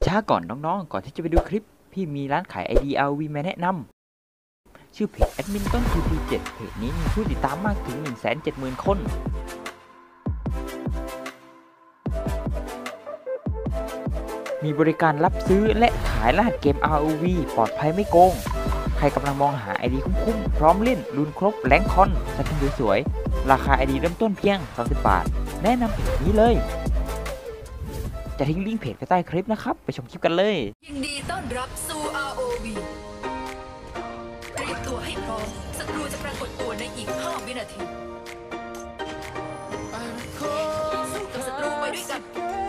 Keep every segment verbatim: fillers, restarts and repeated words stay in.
ช้าก่อนน้องๆก่อนที่จะไปดูคลิปพี่มีร้านขาย ไอ ดี อาร์ โอ วี มาแนะนำชื่อเพจแอดมินต้น ที พี เจ็ด เพจนี้มีผู้ติดตามมากถึง หนึ่งแสนเจ็ดหมื่น คนมีบริการรับซื้อและขายรหัสเกม อาร์ โอ วี ปลอดภัยไม่โกงใครกำลังมองหา ไอ ดี คุ้มๆพร้อมเล่นรุนครบแรงคอนสกินสวยๆราคา ไอ ดี เริ่มต้นเพียงสามสิบบาทแนะนำเพจนี้เลยจะทิ้งลิงก์เพจไว้ใต้คลิปนะครับไปชมคลิปกันเลยยินดีต้อนรับสู่ อาร์ โอ วี เตรียมตัวให้พร้อมศัตรูจะปรากฏตัวในอีกห้าวินาทีสู้กับศัตรูไปด้วยกัน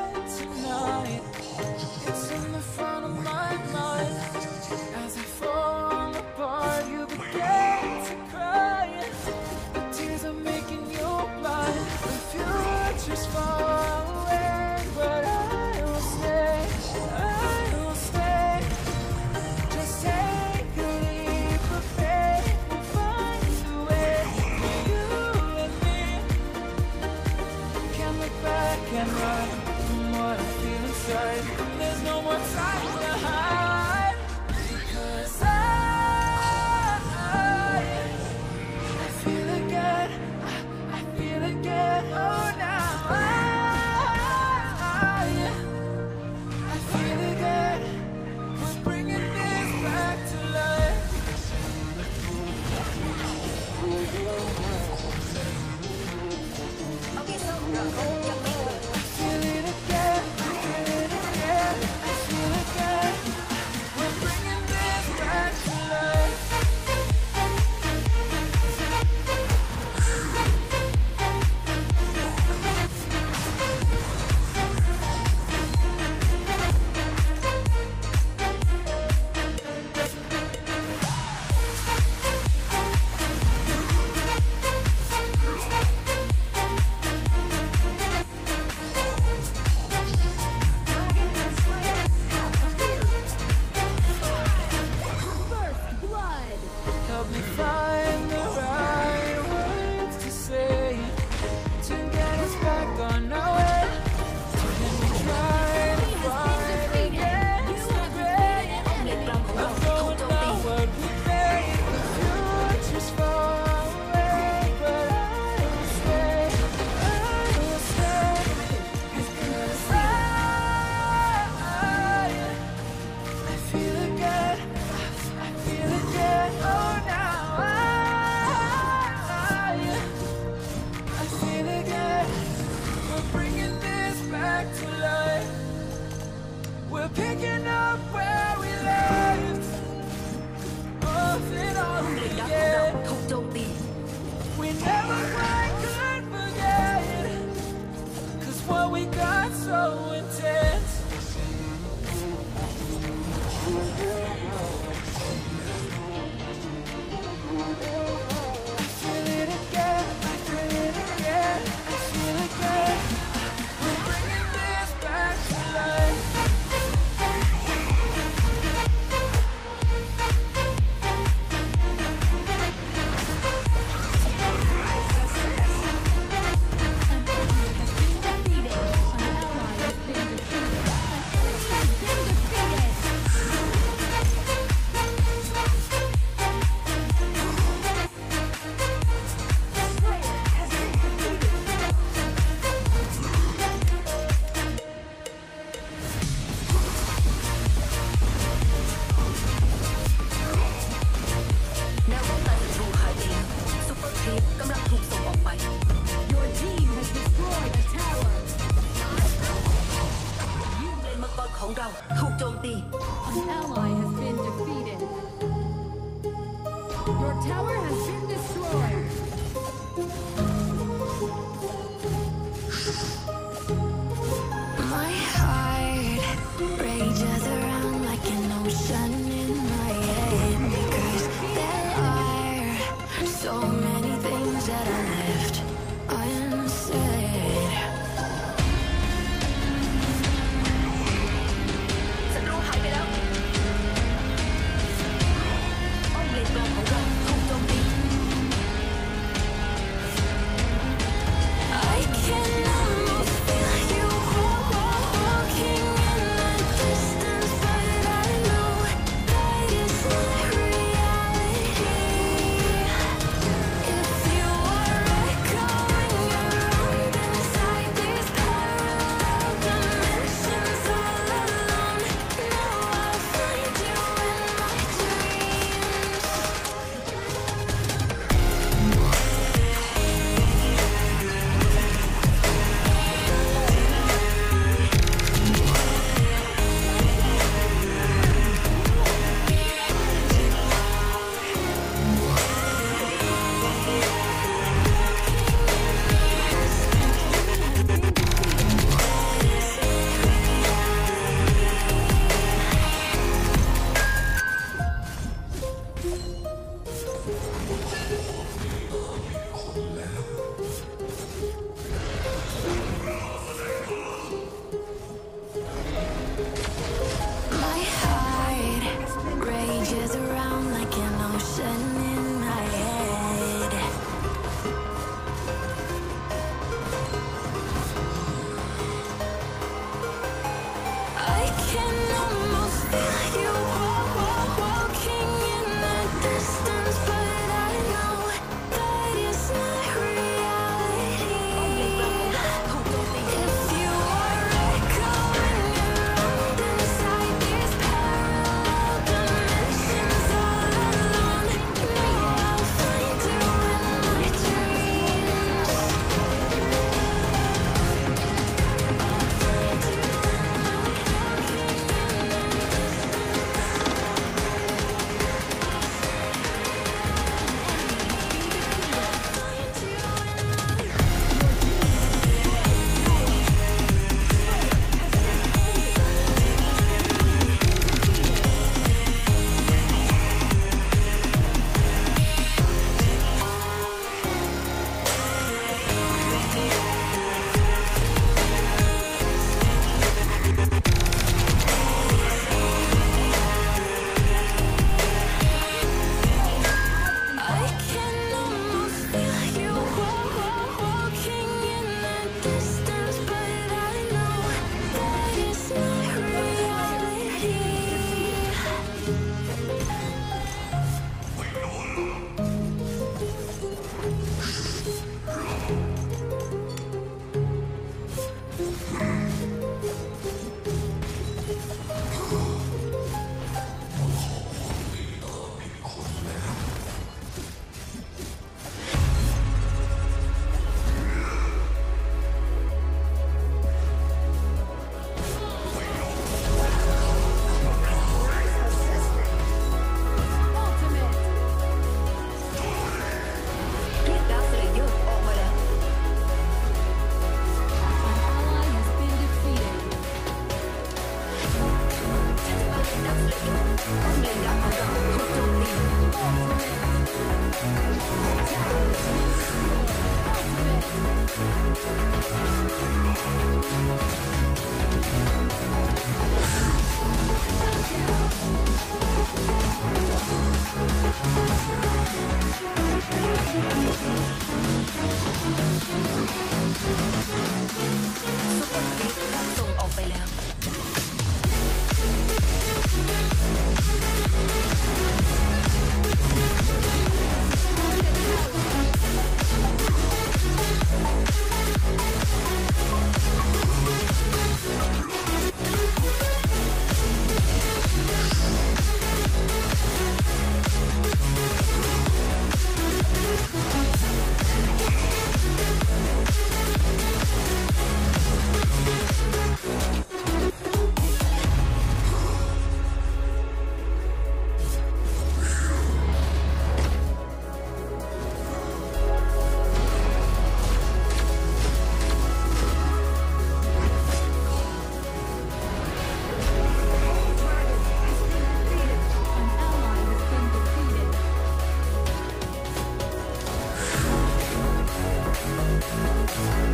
Can run from what I feel inside. There's no more time to hide because I, I feel again. I, I feel again. Oh, now I, I feel again. We're bringing this back to life. Okay, so go. Help me find the right words to say to get us back on our way. Let me try to fight against the rain. I'm throwing out what we made. The future's far away, but I will stay. I will stay because I, I feel again. I feel again. Oh. We're picking up where we left off and on again. We never quite could forget, 'cause what we got so intense. I feel it again, I feel it again, I feel it again. We're bringing this back to life.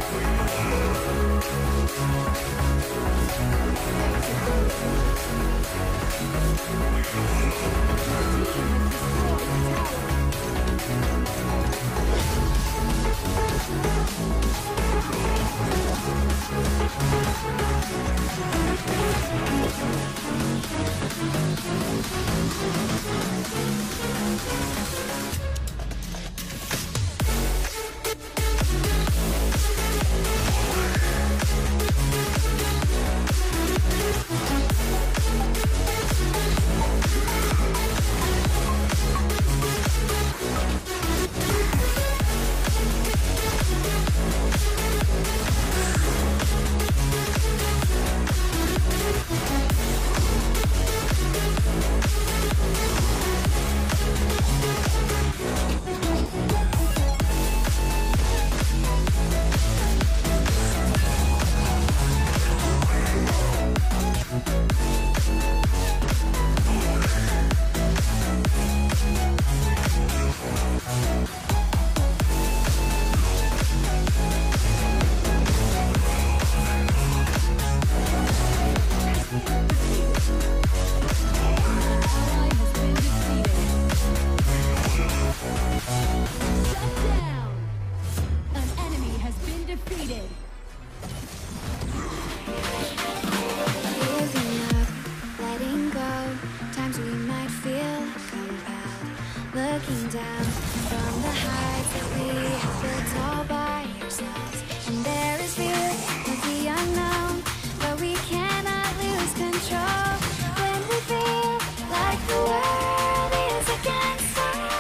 Looking down from the heights that we have built all by ourselves, and there is fear of the unknown, but we cannot lose control when we feel like the world is against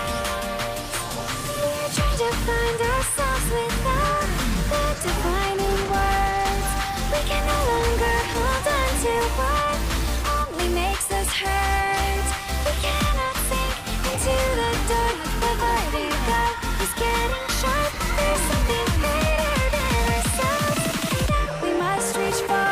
us. We're trying to find ourselves without the defining words. We can no longer hold on to what only makes us hurt. We cannot sink into the dark. The vertigo is getting sharp. There's something greater than ourselves that we must reach for.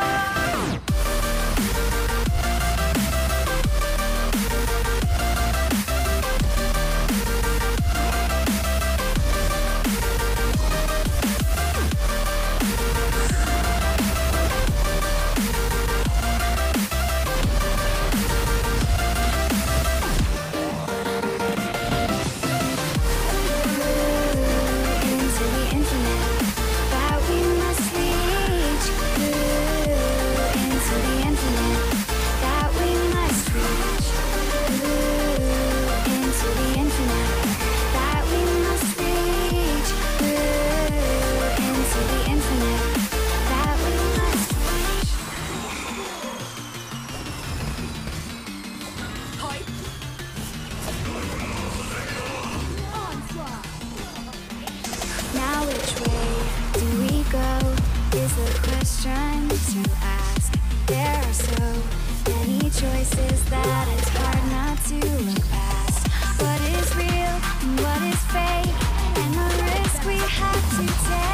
Now which way do we go is the question to ask. There are so many choices that it's hard not to look past. What is real and what is fake, and the risk we have to take.